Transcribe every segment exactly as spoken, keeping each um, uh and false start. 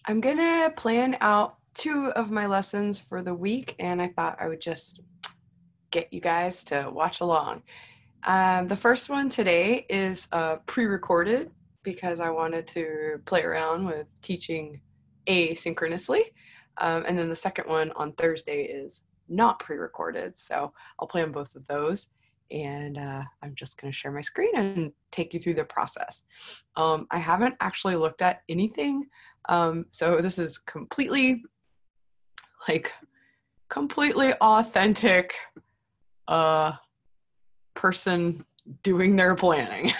I'm gonna plan out two of my lessons for the week, and I thought I would just get you guys to watch along. Um, the first one today is uh, pre-recorded because I wanted to play around with teaching asynchronously. Um, and then the second one on Thursday is not pre-recorded, so I'll play on both of those. And uh, I'm just going to share my screen and take you through the process. Um, I haven't actually looked at anything, um, so this is completely, like, completely authentic uh, person doing their planning.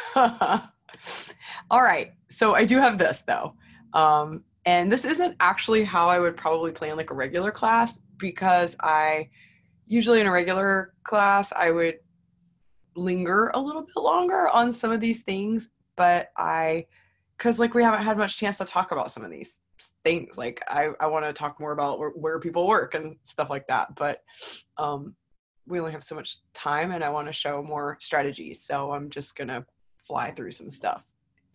All right, so I do have this though. Um, and this isn't actually how I would probably plan like a regular class, because I usually in a regular class, I would linger a little bit longer on some of these things, but I, because like we haven't had much chance to talk about some of these things. Like I, I want to talk more about where, where people work and stuff like that. But um, we only have so much time and I want to show more strategies. So I'm just going to fly through some stuff.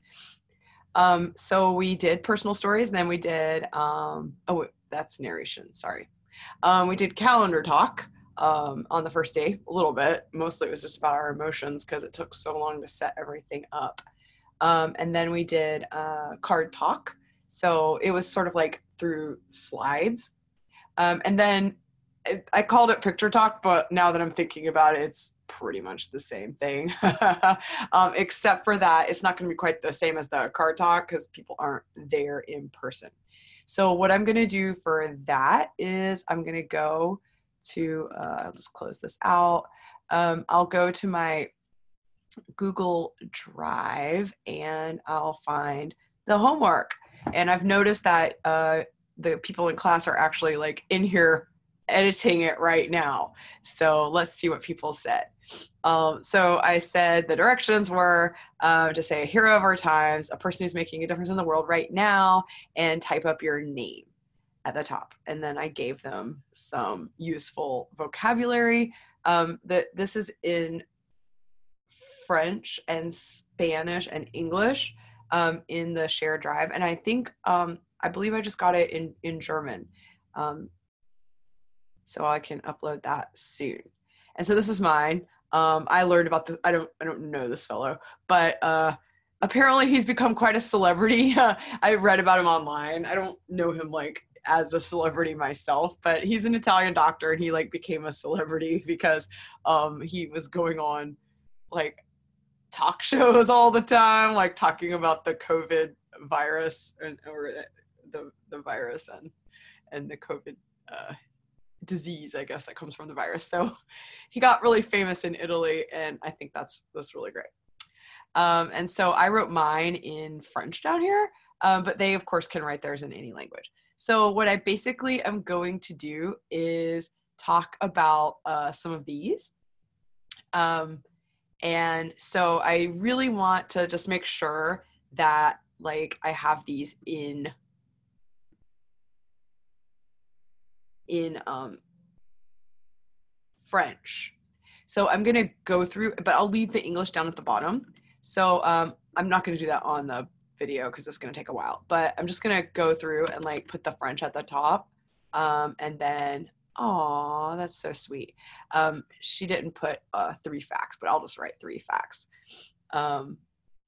Um, so we did personal stories, then we did, um, oh, that's narration, sorry. Um, we did calendar talk um, on the first day, a little bit. Mostly it was just about our emotions because it took so long to set everything up. Um, and then we did uh, card talk. So it was sort of like through slides. Um, and then I called it picture talk, but now that I'm thinking about it, it's pretty much the same thing. um, except for that, it's not going to be quite the same as the card talk because people aren't there in person. So what I'm going to do for that is I'm going to go to, uh, I'll just close this out. Um, I'll go to my Google Drive and I'll find the homework. And I've noticed that uh, the people in class are actually like in here editing it right now. So let's see what people said. Um, so I said the directions were uh, to say a hero of our times, a person who's making a difference in the world right now, and type up your name at the top. And then I gave them some useful vocabulary. Um, that this is in French and Spanish and English um, in the shared drive. And I think, um, I believe I just got it in, in German. Um, so I can upload that soon. And so this is mine. Um, I learned about this. I don't, I don't know this fellow, but uh, apparently he's become quite a celebrity. I read about him online. I don't know him like as a celebrity myself, but he's an Italian doctor and he like became a celebrity because um, he was going on like talk shows all the time, like talking about the COVID virus and, or the the virus and and the COVID uh, disease, I guess, that comes from the virus. So he got really famous in Italy, and I think that's that's really great. Um, and so I wrote mine in French down here, um, but they of course can write theirs in any language. So what I basically am going to do is talk about uh, some of these. Um, and so I really want to just make sure that like I have these in in um, French. So I'm gonna go through, but I'll leave the English down at the bottom. So um, I'm not gonna do that on the video because it's gonna take a while, but I'm just gonna go through and like put the French at the top. Um, and then, oh, that's so sweet. Um, she didn't put uh, three facts, but I'll just write three facts. Um,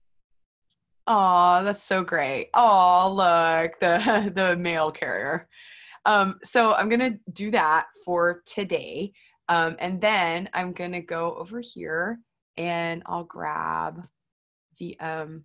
oh, that's so great. Oh, look, the, the mail carrier. Um, so I'm gonna do that for today. Um, and then I'm gonna go over here and I'll grab the, um,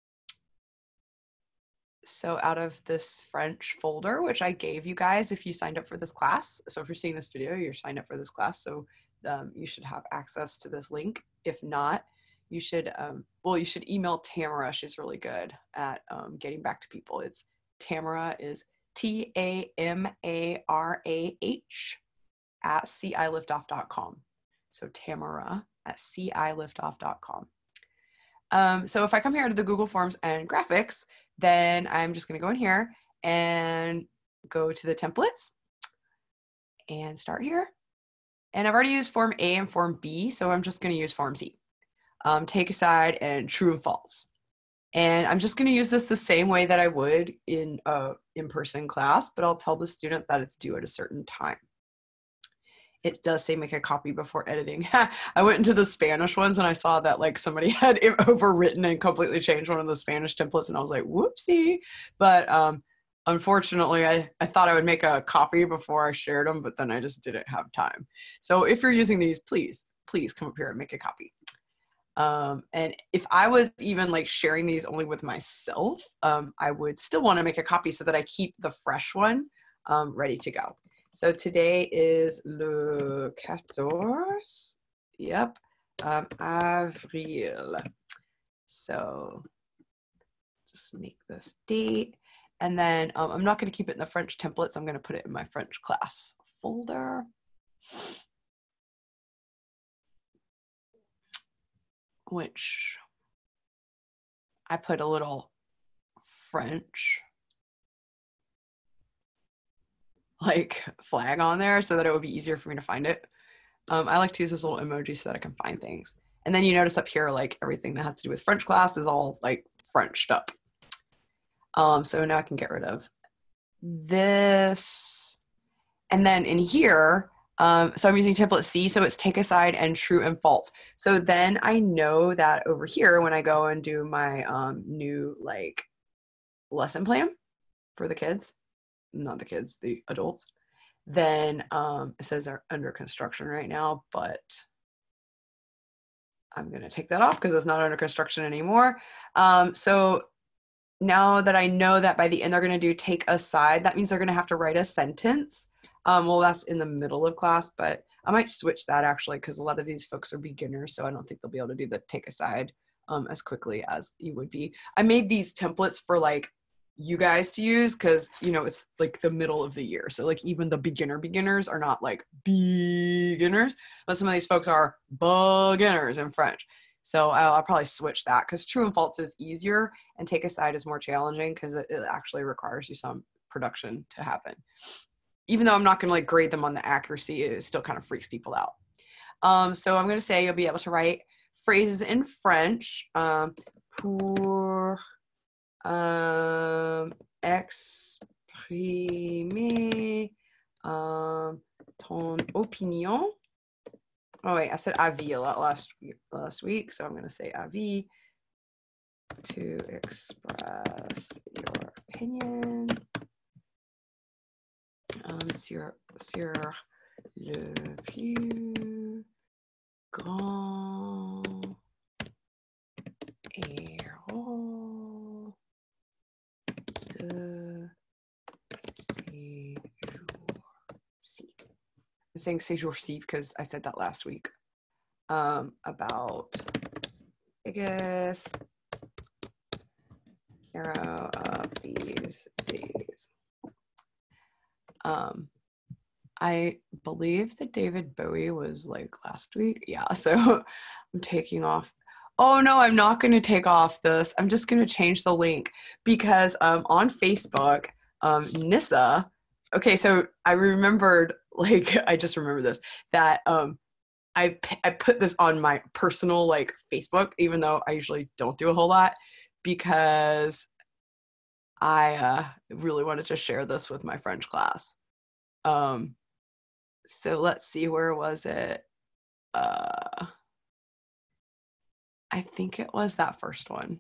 so out of this French folder, which I gave you guys if you signed up for this class. So if you're seeing this video, you're signed up for this class. So um, you should have access to this link. If not, you should, um, well, you should email Tamara. She's really good at um, getting back to people. It's Tamara is T A M A R A H at C I liftoff dot com. So Tamara at C I liftoff dot com. Um, so if I come here to the Google Forms and graphics, then I'm just going to go in here and go to the templates and start here. And I've already used form A and form B, so I'm just going to use form C. Um, take aside and true and false. And I'm just going to use this the same way that I would in a in-person class, but I'll tell the students that it's due at a certain time. It does say make a copy before editing. I went into the Spanish ones and I saw that like somebody had it overwritten and completely changed one of the Spanish templates, and I was like, whoopsie. But um, unfortunately, I, I thought I would make a copy before I shared them, but then I just didn't have time. So if you're using these, please, please come up here and make a copy. Um, and if I was even like sharing these only with myself, um, I would still want to make a copy so that I keep the fresh one um, ready to go. So today is le quatorze, yep, um, avril. So just make this date. And then um, I'm not going to keep it in the French templates. I'm going to put it in my French class folder. Which I put a little French like flag on there so that it would be easier for me to find it. Um, I like to use this little emoji so that I can find things. And then you notice up here, like everything that has to do with French class is all like Frenched up. Um, so now I can get rid of this. And then in here, um, so I'm using template C, so it's take aside and true and false. So then I know that over here, when I go and do my um, new like lesson plan for the kids, not the kids, the adults, then um, it says they're under construction right now, but I'm going to take that off because it's not under construction anymore. Um, so now that I know that by the end they're going to do take aside, that means they're going to have to write a sentence. Um, well, that's in the middle of class, but I might switch that actually because a lot of these folks are beginners, so I don't think they'll be able to do the take aside um, as quickly as you would be. I made these templates for like you guys to use because, you know, it's like the middle of the year. So like even the beginner beginners are not like beginners, but some of these folks are beginners in French. So I'll, I'll probably switch that because true and false is easier and take aside is more challenging because it, it actually requires you some production to happen. Even though I'm not going to like grade them on the accuracy, it still kind of freaks people out. Um, so I'm going to say you'll be able to write phrases in French um, pour um, exprimer um, ton opinion. Oh wait, I said avis a lot last week, last week, so I'm going to say avis to express your opinion um, sur, sur le plus grand héros de séjour-ci. I'm saying séjour-ci because I said that last week um, about biggest hero of these days. Um, I believe that David Bowie was like last week. Yeah, so I'm taking off. Oh no, I'm not going to take off this. I'm just going to change the link because um, on Facebook, um, Nissa, okay, so I remembered, like, I just remembered this, that um, I, I put this on my personal, like, Facebook, even though I usually don't do a whole lot, because I uh, really wanted to share this with my French class. Um, so let's see, where was it? Uh, I think it was that first one.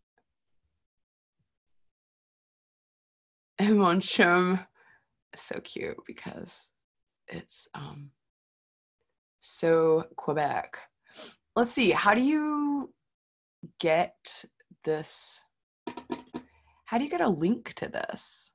And mon chum is so cute because it's um, so Quebec. Let's see, how do you get this? How do you get a link to this?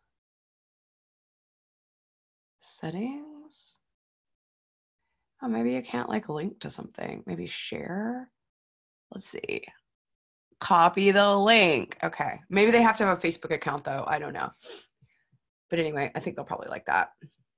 Settings? Oh, maybe you can't like link to something. Maybe share. Let's see. Copy the link. Okay. Maybe they have to have a Facebook account though. I don't know. But anyway, I think they'll probably like that.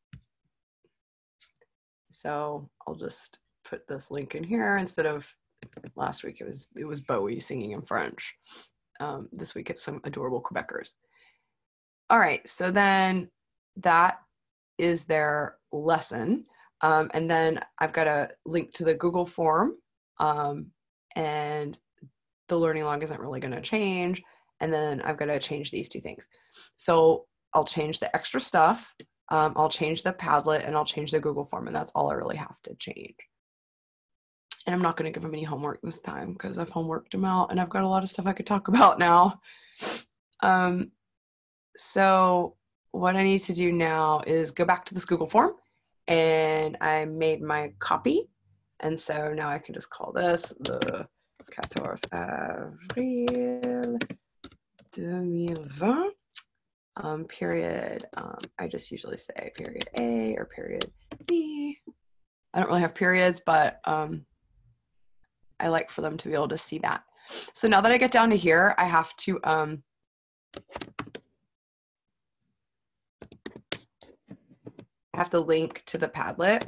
So I'll just put this link in here instead of last week. It was it was Bowie singing in French. Um, this week it's some adorable Quebecers. All right. So then that is their lesson. Um, and then I've got a link to the Google form, um, and the learning log isn't really going to change. and then I've got to change these two things. So I'll change the extra stuff, um, I'll change the Padlet, and I'll change the Google form, and that's all I really have to change. And I'm not going to give them any homework this time because I've homeworked them out, and I've got a lot of stuff I could talk about now. Um, so what I need to do now is go back to this Google form, and I made my copy. And so now I can just call this the quatorze avril twenty twenty, um, period. Um, I just usually say period A or period B. I don't really have periods, but um, I like for them to be able to see that. So now that I get down to here, I have to um, I have to link to the Padlet.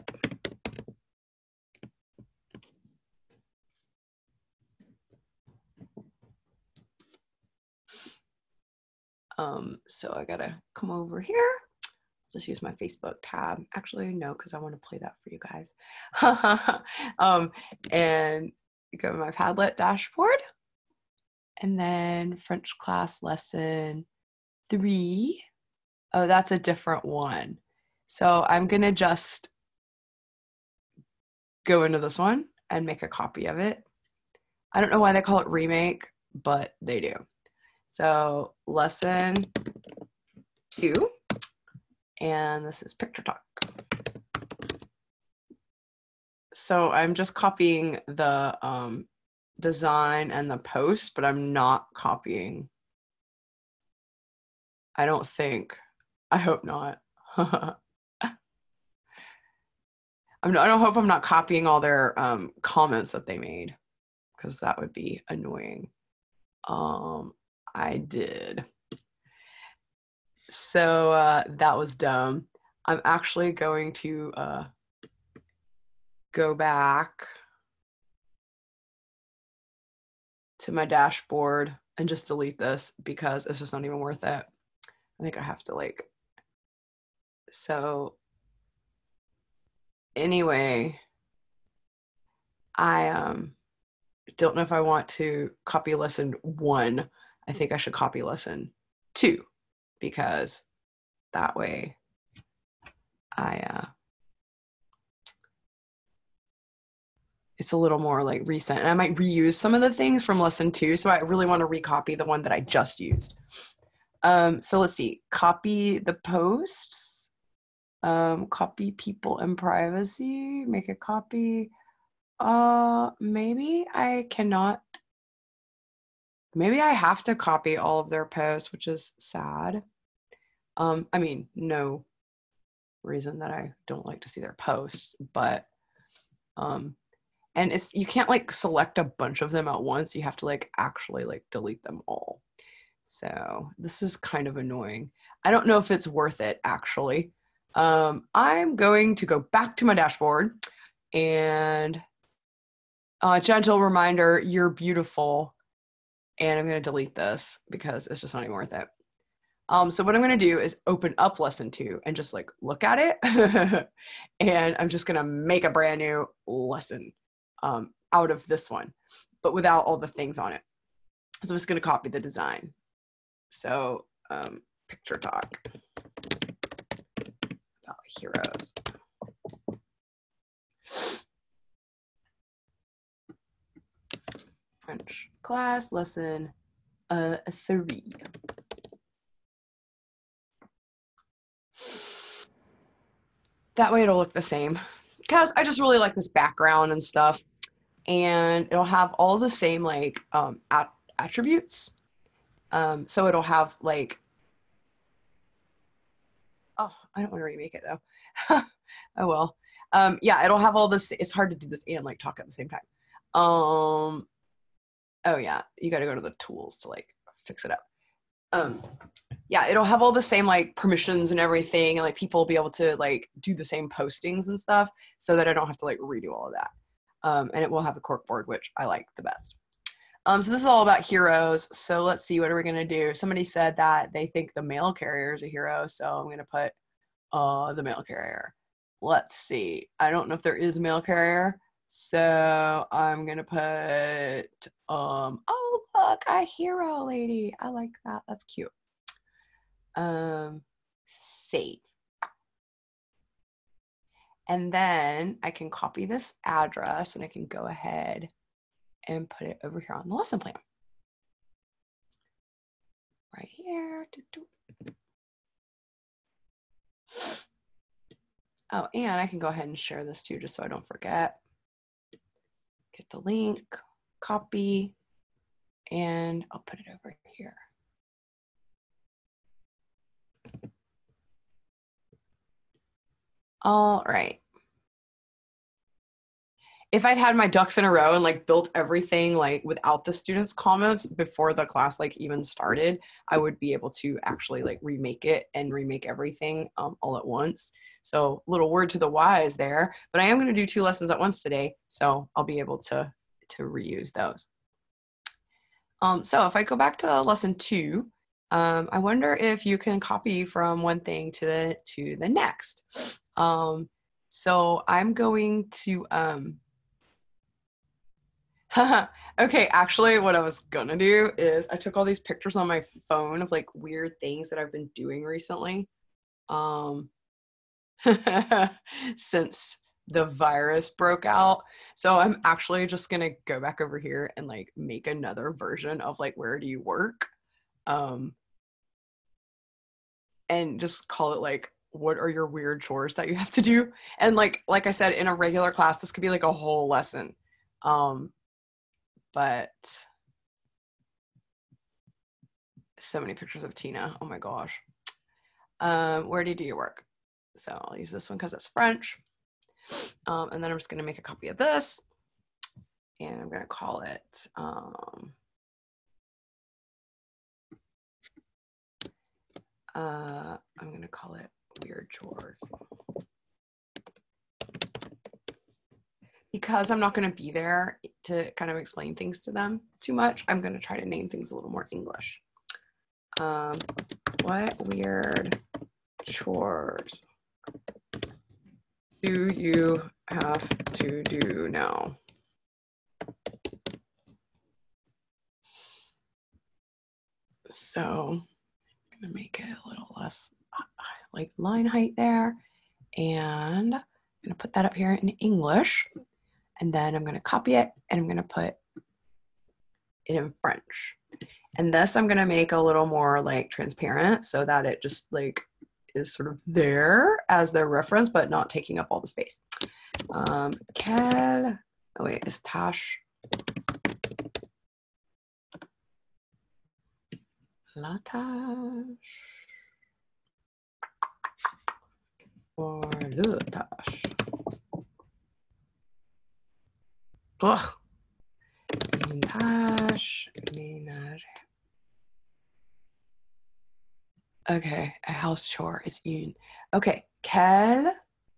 Um, so I gotta come over here. Just use my Facebook tab. Actually, no, because I want to play that for you guys. um, and go to my Padlet dashboard. And then French class lesson three. Oh, that's a different one. So I'm gonna just go into this one and make a copy of it. I don't know why they call it remake, but they do. So lesson two, and this is picture talk. So I'm just copying the um, design and the post, but I'm not copying. I don't think. I hope not. I'm not. I don't hope I'm not copying all their um, comments that they made, because that would be annoying. Um, I did. So uh, that was dumb. I'm actually going to uh, go back to my dashboard and just delete this because it's just not even worth it. I think I have to like, so anyway, I um, don't know if I want to copy lesson one. I think I should copy lesson two, because that way I, uh, it's a little more like recent, and I might reuse some of the things from lesson two. So I really want to recopy the one that I just used. Um, so let's see, copy the posts, um, copy people and privacy, make a copy. Uh, maybe I cannot, maybe I have to copy all of their posts, which is sad. Um, I mean, no reason that I don't like to see their posts, but, um, and it's, you can't like select a bunch of them at once. You have to like actually like delete them all. So this is kind of annoying. I don't know if it's worth it actually. Um, I'm going to go back to my dashboard, and a uh, gentle reminder, you're beautiful. And I'm going to delete this because it's just not even worth it. Um, so what I'm going to do is open up lesson two and just like look at it. And I'm just going to make a brand new lesson um, out of this one, but without all the things on it. So I'm just going to copy the design. So um, picture talk about heroes. French class lesson uh, three. That way it'll look the same, because I just really like this background and stuff, and it'll have all the same like um, at attributes. Um, so it'll have like, oh, I don't want to remake it though. Oh well. Um, yeah, it'll have all this. It's hard to do this and like talk at the same time. Um, oh yeah, you got to go to the tools to like fix it up. Um, yeah, it'll have all the same like permissions and everything, and like people will be able to like do the same postings and stuff, so that I don't have to like redo all of that. Um, and it will have a corkboard, which I like the best. Um, so this is all about heroes. So let's see, what are we gonna do? Somebody said that they think the mail carrier is a hero, so I'm gonna put uh, the mail carrier. Let's see. I don't know if there is a mail carrier, so I'm gonna put um. Oh, look, a hero lady. I like that. That's cute. Um, save. And then I can copy this address and I can go ahead and put it over here on the lesson plan. Right here. Oh, and I can go ahead and share this too, just so I don't forget. Get the link, copy, and I'll put it over here. All right. If I'd had my ducks in a row and like built everything like without the students' comments before the class like even started, I would be able to actually like remake it and remake everything um, all at once. So little word to the wise there, but I am going to do two lessons at once today, so I'll be able to, to reuse those. Um, so if I go back to lesson two, um, I wonder if you can copy from one thing to the, to the next. Um, so I'm going to, um, okay, actually what I was gonna do is I took all these pictures on my phone of like weird things that I've been doing recently. Um, since the virus broke out. So I'm actually just gonna go back over here and like make another version of like, where do you work? Um, and just call it like, what are your weird chores that you have to do? And like, like I said, in a regular class, this could be like a whole lesson. Um, but so many pictures of Tina. Oh my gosh. Um, where do you do your work? So I'll use this one because it's French. Um, and then I'm just going to make a copy of this. And I'm going to call it, um, uh, I'm going to call it weird chores. Because I'm not going to be there to kind of explain things to them too much, I'm going to try to name things a little more English. Um, what weird chores do you have to do now? So I'm gonna make it a little less like line height there, and I'm gonna put that up here in English, and then I'm gonna copy it and I'm gonna put it in French. And this I'm gonna make a little more like transparent so that it just like is sort of there as their reference, but not taking up all the space. Um, quelle, oh wait, is tâche la tâche or le tâche? Ugh. Une tâche ménagère. Okay, a house chore is une. Okay, quelle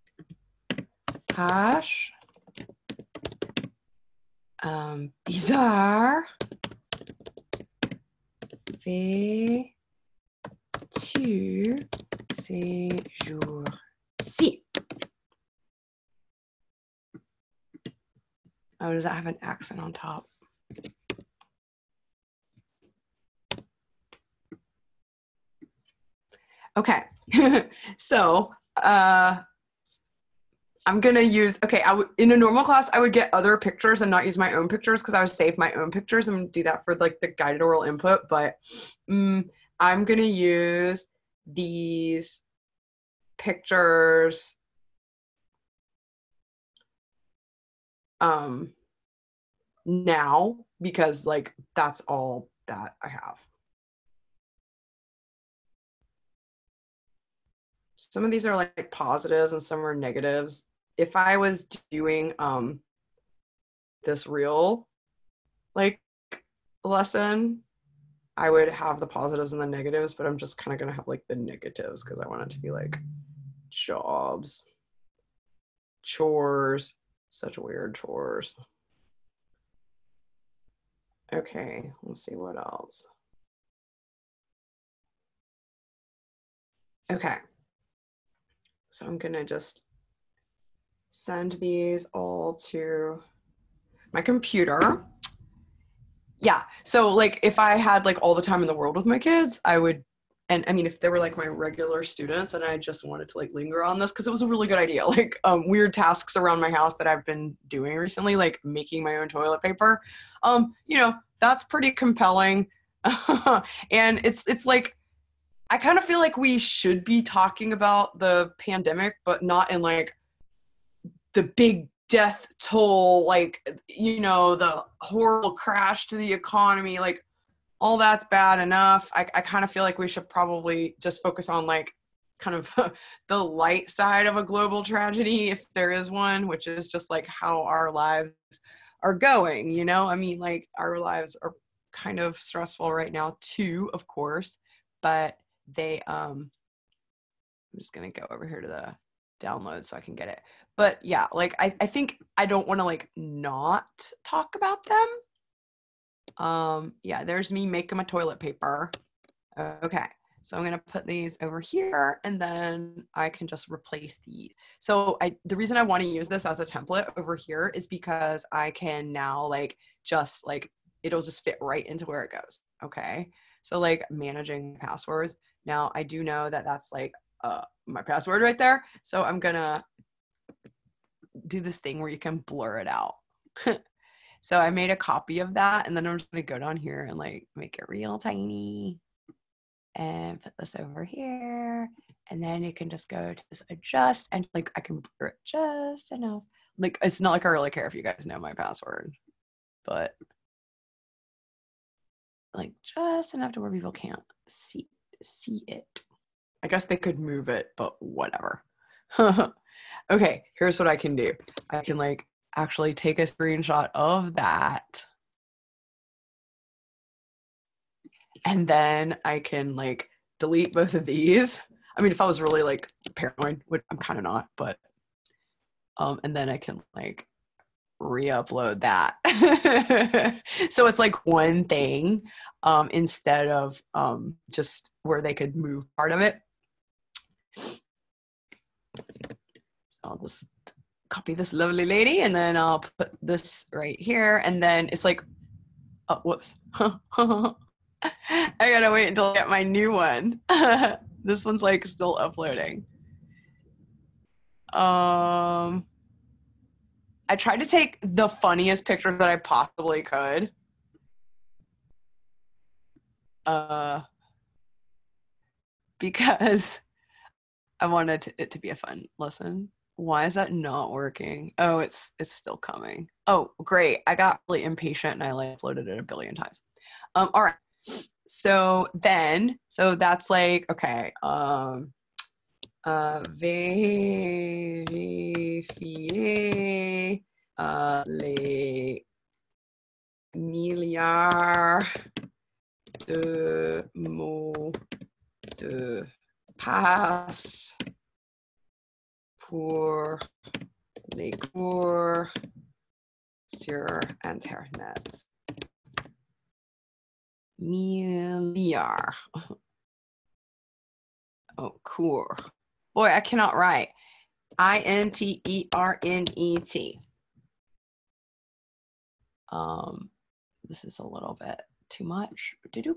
tâche um, bizarre fais-tu ces jours-ci? Oh, does that have an accent on top? Okay, so uh, I'm gonna use, okay, I would, in a normal class, I would get other pictures and not use my own pictures because I would save my own pictures and do that for like the guided oral input, but um, I'm gonna use these pictures um, now because like that's all that I have. Some of these are like positives and some are negatives. If I was doing um, this real like lesson, I would have the positives and the negatives, but I'm just kind of going to have like the negatives because I want it to be like jobs, chores, such weird chores. Okay, let's see what else. Okay, so I'm gonna just send these all to my computer. yeah. So like if I had like all the time in the world with my kids, I would, and I mean, if they were like my regular students and I just wanted to like linger on this, because it was a really good idea, like um, weird tasks around my house that I've been doing recently, like making my own toilet paper. Um, you know, that's pretty compelling. And it's, it's like, I kind of feel like we should be talking about the pandemic, but not in like the big death toll, like, you know, the horrible crash to the economy, like all that's bad enough. I, I kind of feel like we should probably just focus on like kind of the light side of a global tragedy, if there is one, which is just like how our lives are going, you know? I mean, like our lives are kind of stressful right now too, of course, but they, um, I'm just gonna go over here to the download so I can get it. But yeah, like I, I think I don't want to like not talk about them. Um, yeah, there's me making my toilet paper. Okay, so I'm gonna put these over here and then I can just replace these. So I, the reason I want to use this as a template over here is because I can now like just like, it'll just fit right into where it goes. Okay, so like managing passwords. Now I do know that that's like uh, my password right there. So I'm gonna do this thing where you can blur it out. So I made a copy of that and then I'm just gonna go down here and like make it real tiny and put this over here. And then you can just go to this adjust and like I can blur it just enough. Like it's not like I really care if you guys know my password, but like just enough to where people can't see see it. I guess they could move it, but whatever. Okay, here's what I can do. I can like actually take a screenshot of that. And then I can like delete both of these. I mean, if I was really like paranoid, which I'm kind of not, but, um, and then I can like re-upload that. So it's like one thing, um, instead of, um, just where they could move part of it. So I'll just copy this lovely lady and then I'll put this right here. And then it's like, oh, whoops. I gotta wait until I get my new one. This one's like still uploading. Um, I tried to take the funniest picture that I possibly could. Uh, because I wanted it to be a fun lesson. Why is that not working? Oh, it's it's still coming. Oh, great. I got really impatient and I like uploaded it a billion times. Um, all right. So then, so that's like, okay, um, uh, vérifier uh, les milliards de mots de passe pour les cours sur Internet. Milliard. Oh, cool. Boy, I cannot write. I N T E R N E T. Um, this is a little bit too much.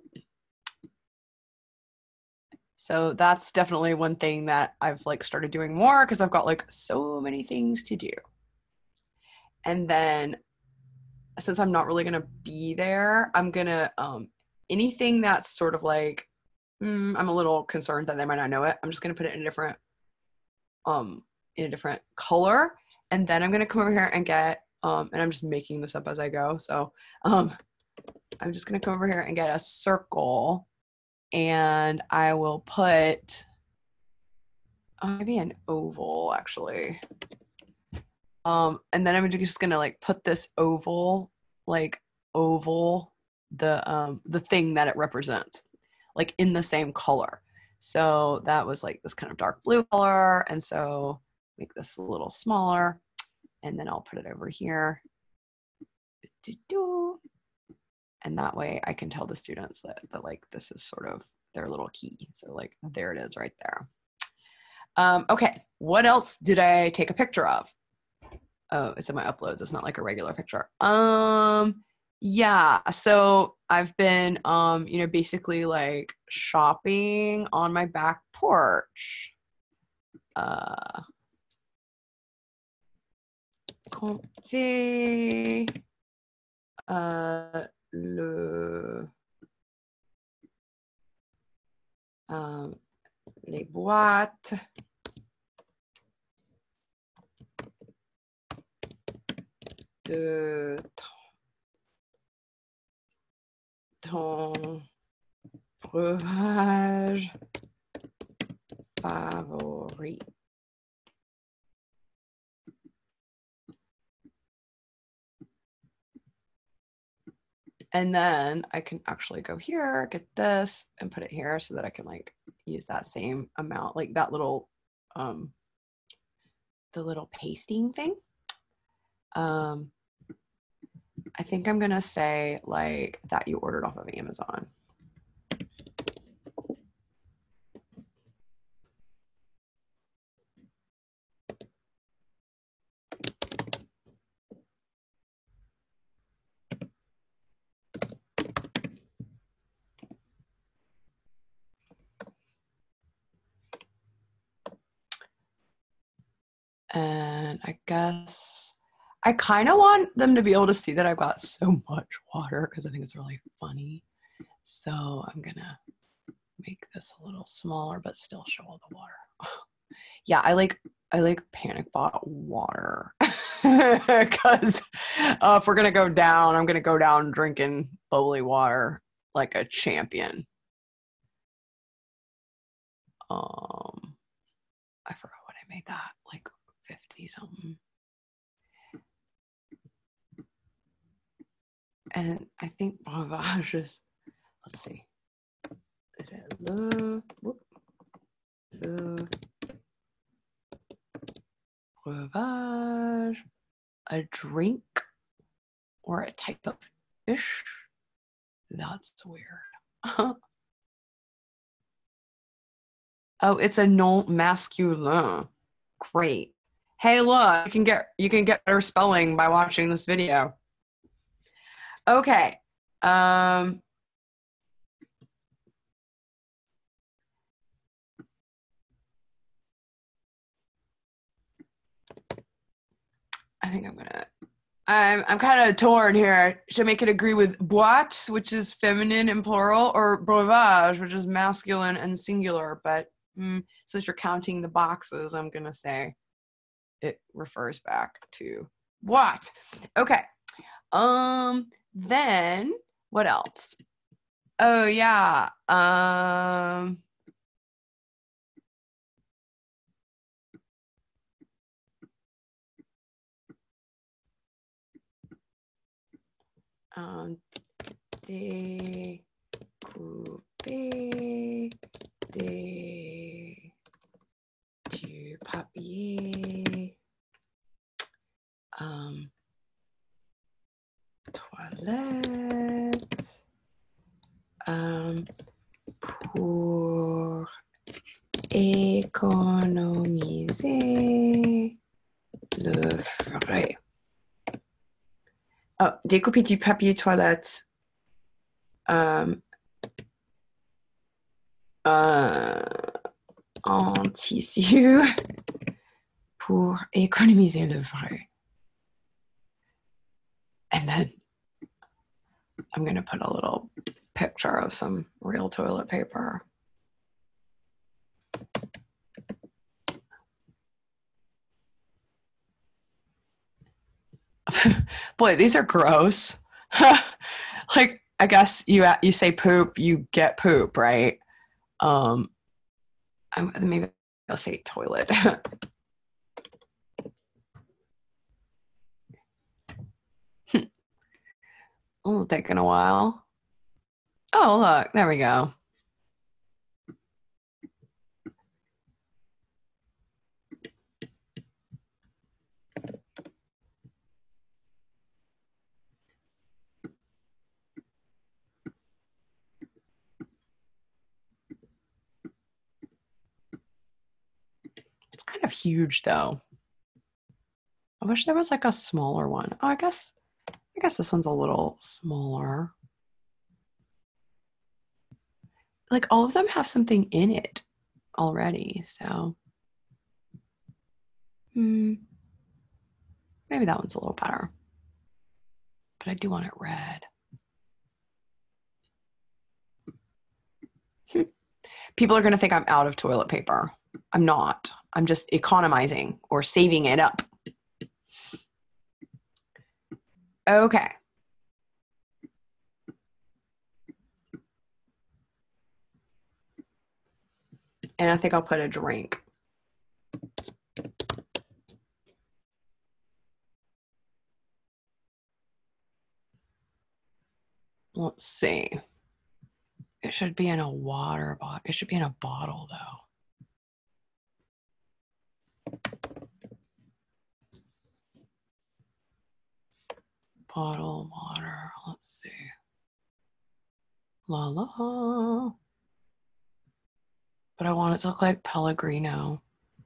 So that's definitely one thing that I've like started doing more because I've got like so many things to do. And then since I'm not really gonna be there, I'm gonna um anything that's sort of like mm, I'm a little concerned that they might not know it. I'm just gonna put it in a different um in a different color, and then I'm gonna come over here and get um and I'm just making this up as I go. So um I'm just gonna come over here and get a circle, and I will put uh, maybe an oval actually. Um, and then I'm just gonna like put this oval, like oval, the um the thing that it represents, like in the same color. So that was like this kind of dark blue color, and so make this a little smaller, and then I'll put it over here. And that way I can tell the students that, that like this is sort of their little key. So like there it is right there. Um, okay, what else did I take a picture of? Oh, it's in my uploads. It's not like a regular picture. Um, Yeah, so I've been um, you know, basically like shopping on my back porch. Uh compter euh, le euh, les boîtes de ton breuvage favori. And then I can actually go here, get this, and put it here so that I can like use that same amount, like that little, um, the little pasting thing. Um, I think I'm gonna say like that you ordered off of Amazon. And I guess I kind of want them to be able to see that I've got so much water because I think it's really funny. So I'm gonna make this a little smaller, but still show all the water. Yeah, I like I like panic bought water because uh, if we're gonna go down, I'm gonna go down drinking bubbly water like a champion. Um, I forgot what I made that, like fifty something. And I think breuvage is, let's see, is it le, whoop, le breuvage, a drink or a type of fish? That's weird. Oh, it's a non masculin. Great. Hey, look, you can get you can get better spelling by watching this video. Okay. Um I think I'm gonna I'm I'm kind of torn here. Should I make it agree with boîte, which is feminine and plural, or breuvage, which is masculine and singular? But mm, since you're counting the boxes, I'm gonna say it refers back to what. Okay. Um. Then what else? Oh yeah. Um. Um. Découper des du papier. Um. Toilette. Um. Pour économiser le frais. Oh, découper du papier toilette um, uh, en tissu pour économiser le frais. And then I'm going to put a little picture of some real toilet paper. Boy, these are gross. Like, I guess you you say poop, you get poop, right? Um, I'm, maybe I'll say toilet. Oh, taking a while. Oh, look, there we go. It's kind of huge, though. I wish there was like a smaller one. Oh, I guess, I I guess this one's a little smaller. Like all of them have something in it already, so hmm, maybe that one's a little better. But I do want it red. People are going to think I'm out of toilet paper. I'm not. I'm just economizing or saving it up. Okay. And I think I'll put a drink. Let's see. It should be in a water bottle. It should be in a bottle, though. Bottle, water. Let's see. La la. But I want it to look like Pellegrino.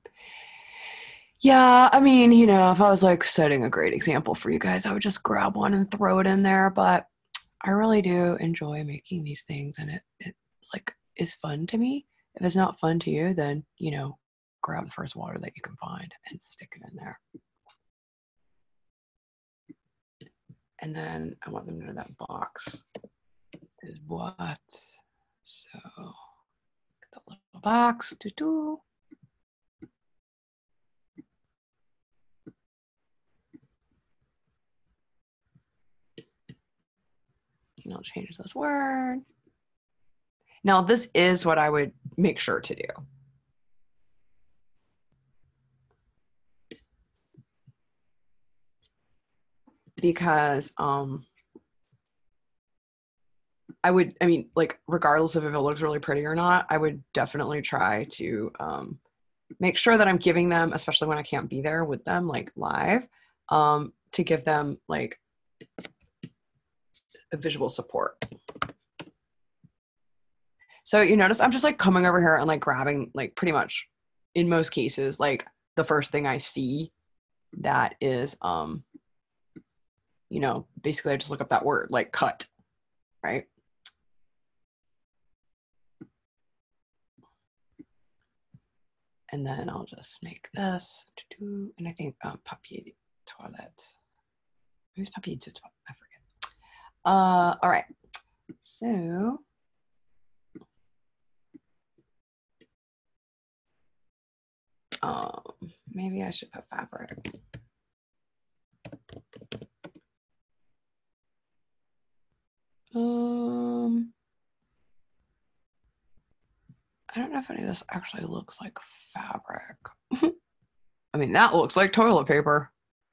Yeah, I mean, you know, if I was like setting a great example for you guys, I would just grab one and throw it in there. But I really do enjoy making these things, and it it's like is fun to me. If it's not fun to you, then you know, grab the first water that you can find and stick it in there. And then I want them to know that box is what. So the little box. Doo -doo. And I'll change this word. Now, this is what I would make sure to do. Because um, I would, I mean, like, regardless of if it looks really pretty or not, I would definitely try to um, make sure that I'm giving them, especially when I can't be there with them, like live, um, to give them like a visual support. So you notice I'm just like coming over here and like grabbing like pretty much in most cases, like the first thing I see that is, um, you know, basically I just look up that word like cut, right? And then I'll just make this, and I think um, papier toilette. Who's papier toilette? I forget. Uh, all right. So um, maybe I should put fabric. Um, I don't know if any of this actually looks like fabric. I mean, that looks like toilet paper.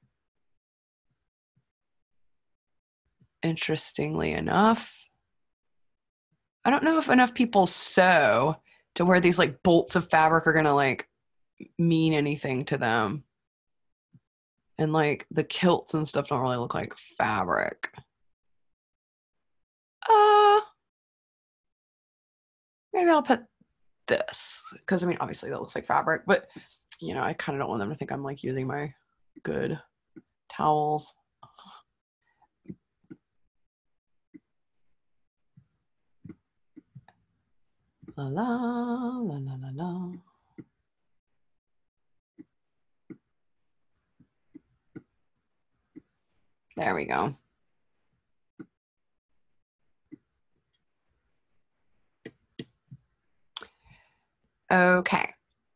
Interestingly enough, I don't know if enough people sew to where these like bolts of fabric are gonna like mean anything to them. And like the kilts and stuff don't really look like fabric. Uh, maybe I'll put this because I mean, obviously that looks like fabric, but you know, I kind of don't want them to think I'm like using my good towels. La la la la la la. There we go. Okay.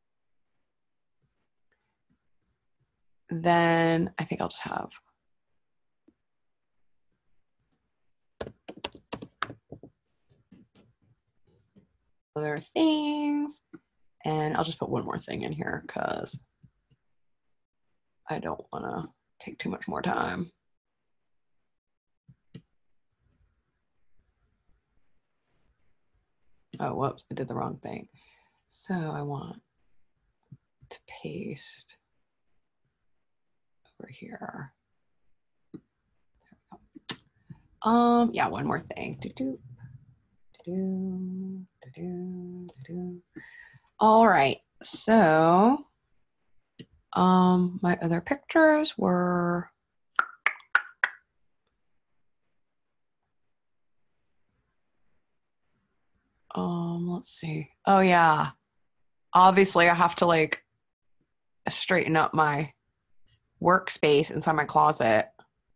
Then I think I'll just have other things. And I'll just put one more thing in here because I don't want to take too much more time. Oh, whoops, I did the wrong thing. So I want to paste over here. There we go. Um, yeah, one more thing. Do-do, do-do, do-do, do-do. All right, so um, my other pictures were Um, let's see. Oh yeah. Obviously I have to like straighten up my workspace inside my closet.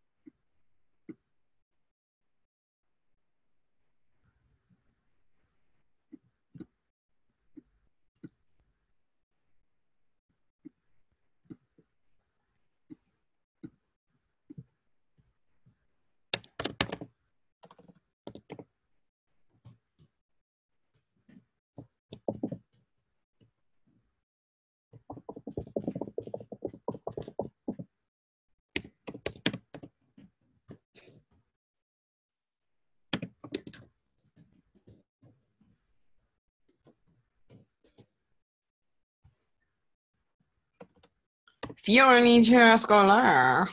Fioritura scolaire.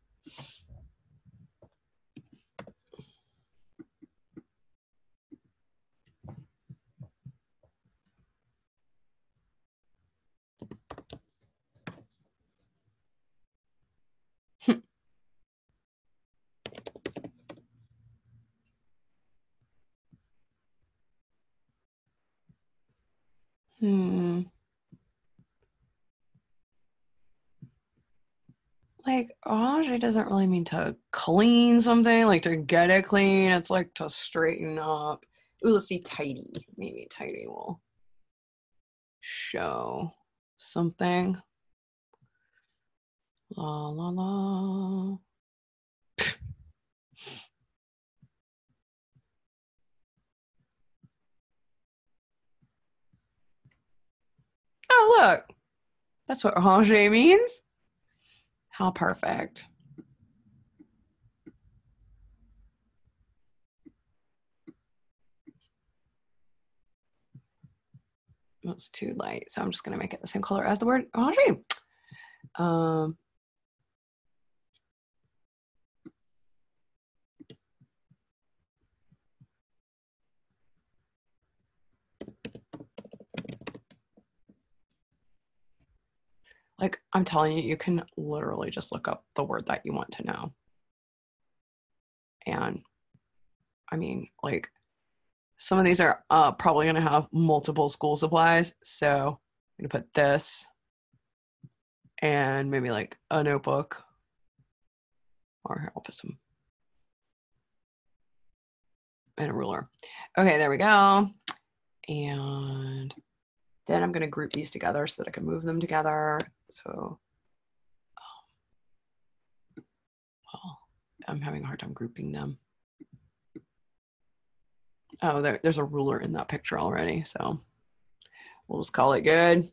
Hmm. Like, ranger doesn't really mean to clean something, like to get it clean. It's like to straighten up. Ooh, let's see, tidy. Maybe tidy will show something. La la la. Oh, look. That's what ranger means. How perfect. It's too light, so I'm just going to make it the same color as the word ranger. Um, like, I'm telling you, you can literally just look up the word that you want to know. And I mean, like, some of these are uh, probably going to have multiple school supplies. So I'm going to put this and maybe like a notebook. Or here, I'll put some and a ruler. Okay, there we go. And then I'm going to group these together so that I can move them together. So, um, well, I'm having a hard time grouping them. Oh, there, there's a ruler in that picture already. So we'll just call it good.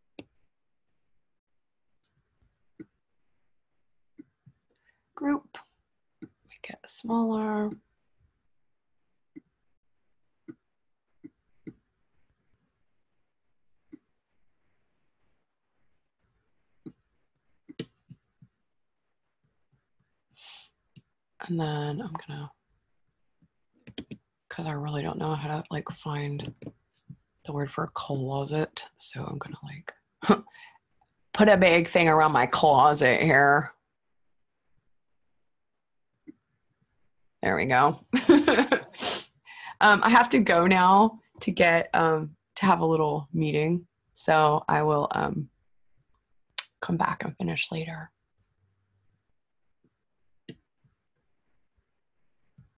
Group, make it smaller. And then I'm gonna, because I really don't know how to like find the word for closet. So I'm gonna like put a big thing around my closet here. There we go. um, I have to go now to get um, to have a little meeting. So I will um, come back and finish later.